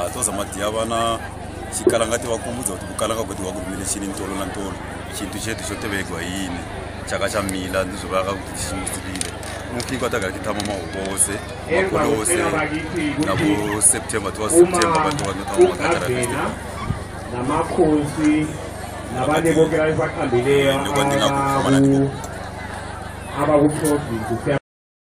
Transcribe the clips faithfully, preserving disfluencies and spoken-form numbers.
toza madiyavana xikala ngati va kumbudza kuti kukala ka kuti va ku rumele xini ntolo na ntolo xintu xetu xo tevekwa yini chaka xa mila ndizvo vaka kuti ximusilile mufika tagala titama mahobose makolose nabo september twa september bantu vanotama matagara festival namakhosi nabanye bonke abaqambileyo abakuprovince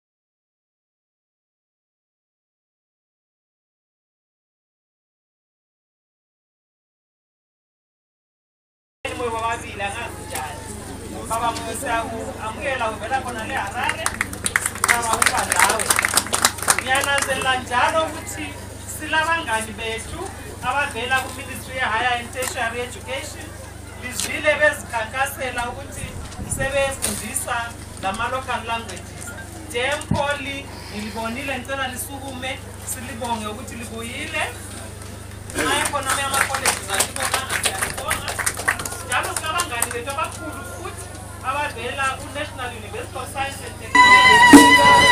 baba mwesaku amukela uvela khona le Harare baba ubandawe ngiyananzelela njalo ukuthi silabangani bethu abavela ku Ministry of Higher and Tertiary Education bizwile bezikhankasela ukuthi sebefundisa lama local languages Tempoli ilibonile ngicela lisukume silibonge ukuthi libuyile hayi khona ama college ngakubona ngiyabonga njalo silabangani bethu abakhulu futhi abavela ku National University of Science and Technology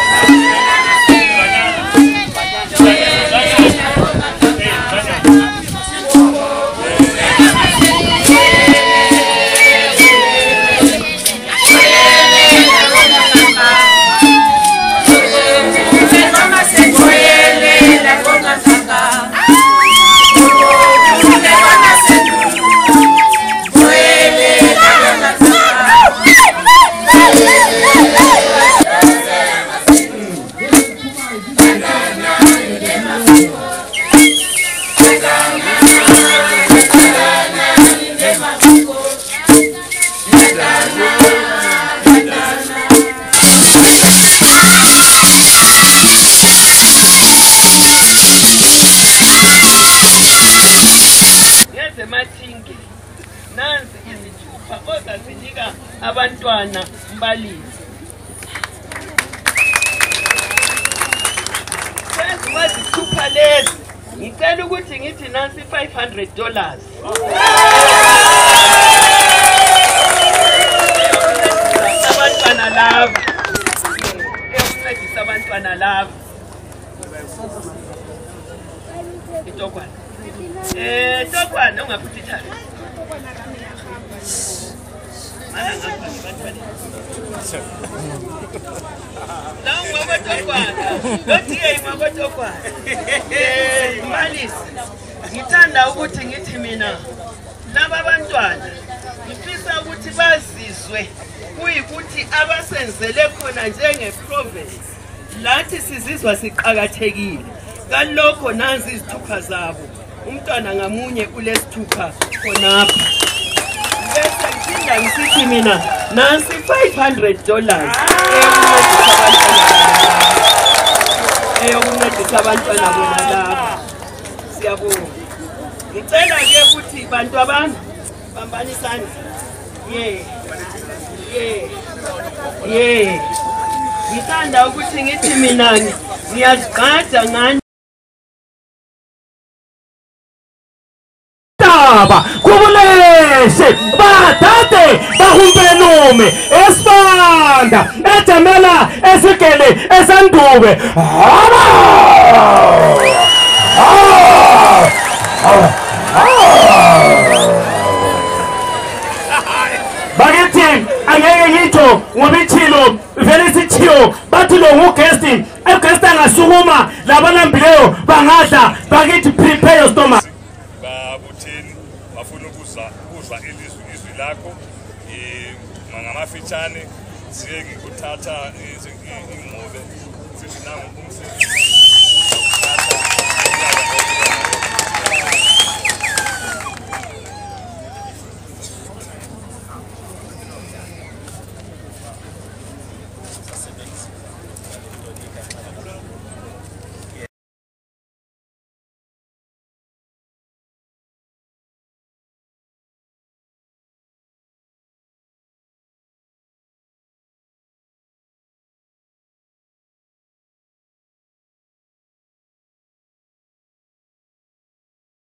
nansi izithupha ozazinika abantwana mbalisi senze mazithupha lezi ngicela ukuthi ngithi nansi five hundred dollars abantwana laba eyokuncedisa abantwana laba itokwana eh tokwana ungaphuthi thari Lawu ngokotokwana, lothi ngokotokwana. Eh, Mbalisi, ngithanda ukuthi ngithi mina laba bantwana ngifisa ukuthi bazizwe kuyikuthi abasenzele khona njenge province. Lathi sizizwa siqhakathekile. Kalokho nanzi izithupha zabo. Umntwana ngamunye kulesithupha khonapha. Bese ngithinda ngisithi mina nansi five hundred dollars eyokuncedisa abantwana bona lapha siyabonga ngicela ke ukuthi bantu abantu bambani isandla ye ye ye ngithanda ukuthi ngithi mina ngiyazigqaja ngani kubuleshe badade bahumpenume esibanda ejamela esigele esandube bakithi angeke ngitho ngoba ithilo vele sithiyo bathi lo nguguesting eguest angasukuma labanambileyo bangadla bakithi prepare your stomach bafuna ukuzwa ukuzwa ilizwi izwi lakho ngamafitshane siye ngikuthatha ingqobe sithi nangu umsebenzi